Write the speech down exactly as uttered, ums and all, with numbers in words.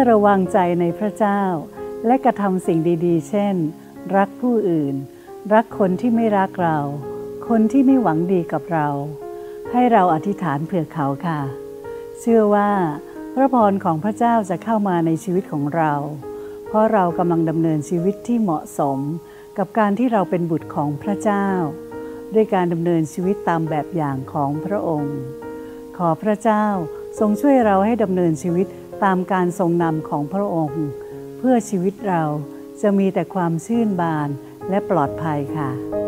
เราวางใจในพระเจ้าและกระทำสิ่งดีๆเช่นรักผู้อื่นรักคนที่ไม่รักเราคนที่ไม่หวังดีกับเราให้เราอธิษฐานเผื่อเขาค่ะเชื่อว่าพระพรของพระเจ้าจะเข้ามาในชีวิตของเราเพราะเรากำลังดำเนินชีวิตที่เหมาะสมกับการที่เราเป็นบุตรของพระเจ้าด้วยการดำเนินชีวิตตามแบบอย่างของพระองค์ขอพระเจ้าทรงช่วยเราให้ดำเนินชีวิตตามการทรงนำของพระองค์เพื่อชีวิตเราจะมีแต่ความชื่นบานและปลอดภัยค่ะ